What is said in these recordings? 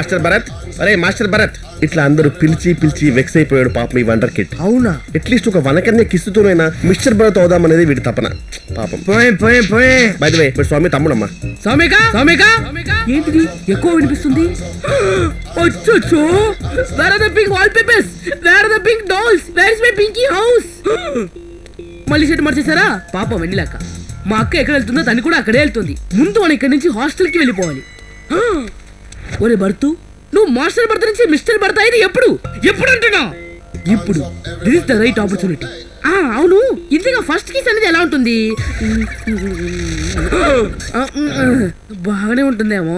Master Bharat, అరే master Bharat, ఇట్లా అందరూ పిలిచి పిలిచి వెక్స్ అయిపోయాడు పాపం ఈ వండర్ కిడ్. అవునా? అట్లీస్ట్ ఒక వనకన్య కిస్సుతోనైనా మిస్టర్ భరత్ అవుదాం అనేది వీడి తపన. పాపం పోయే బై ది వే ఇప్పుడు స్వామి తమ్ముడమ్మా. సౌమిక ఏంటిది ఎక్కువ వినిపిస్తుంది? అచ్చచ్చో, where are the pink wallpapers, where are the pink dolls, where is my pinky house? మళ్ళీ సెట్ మార్చేసారా? పాపం వెన్నెలక్క, మా అక్క ఎక్కడ వెళ్తుందో తను కూడా అక్కడే వెళ్తుంది. ముందు మనం ఇక్కడి నుంచి హాస్టల్కి వెళ్ళిపోవాలి. ఒరే భర్తు, నువ్వు మాస్టర్ భర్త నుంచి మిస్టర్ భర్త అయింది ఎప్పుడు అంటున్నా? ఇప్పుడు this is the right opportunity. అవును, ఇంతగా ఫస్ట్ కిస్ అనేది ఎలా ఉంటుంది? బాగానే ఉంటుందేమో.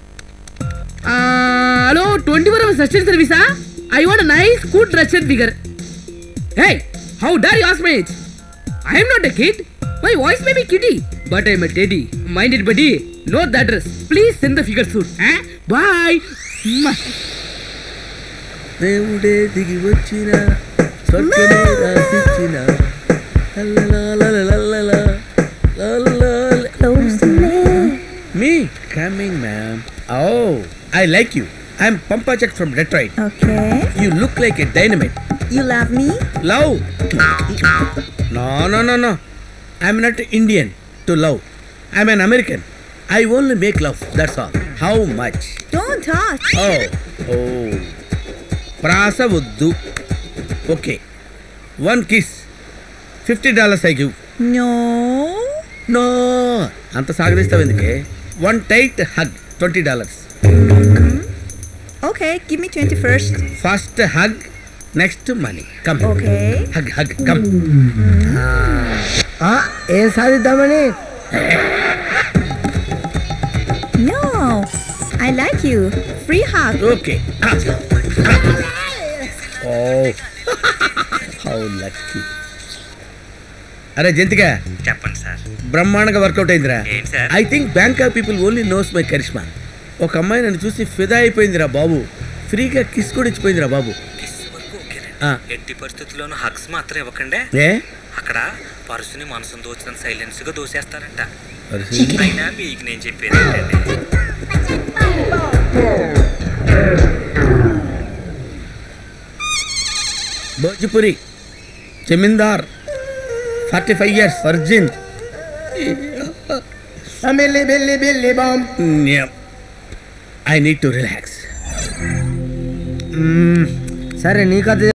హలో, 24 hours రెస్టారెంట్ సర్వీసా? I want a nice good restaurant figure. Hey, how dare you ask me age? I am not a kid. My voice may be kiddie, but I am a teddy. Mind it, buddy. Note the address. Please send the figure soon. Bye. దేవుడే దిగి వచ్చిన స్వర్గమే రాసిచ్చిన Me coming, ma'am. Oh, I like you. I'm Pampachak from Detroit. Okay. You look like a dynamite. You love me? Love? No. I'm not Indian to love. I'm an American. I only make love. That's all. How much? Don't touch. Oh. Prasa vuddu. Okay. One kiss. $50 I give. No. Anta sagadistava enduke? One tight hug. $20. Okay, give me 20 first. First hug. Next money. Come. Okay. Hug. Come. ఏం సాధిద్దామని? No, I like you. Free hug. Okay. Oh. How lucky. అరే జంతిగా చెప్పండి sir. బ్రహ్మాండంగా work out అయిందిరా. ఏంటి sir? I think Bangkok people only knows my Karishma. ఒక అమ్మాయి నన్ను చూసి ఫిదా అయిపోయిందిరా బాబు. ఫ్రీగా కిస్ కూడా ఇచ్చిపోయిందిరా బాబు. ఎట్టి పరిస్థితుల్లోనూ హగ్స్ మాత్రం ఇవ్వకండి. అక్కడ పర్సుని మనసును దోచిన సైలెన్స్ గా దోసేస్తారంట. అయినా మీకు నేను చెప్పేది ఏంటండి, Bhojpuri zamindar 45 years virgin. I need to relax. సరే, నీకు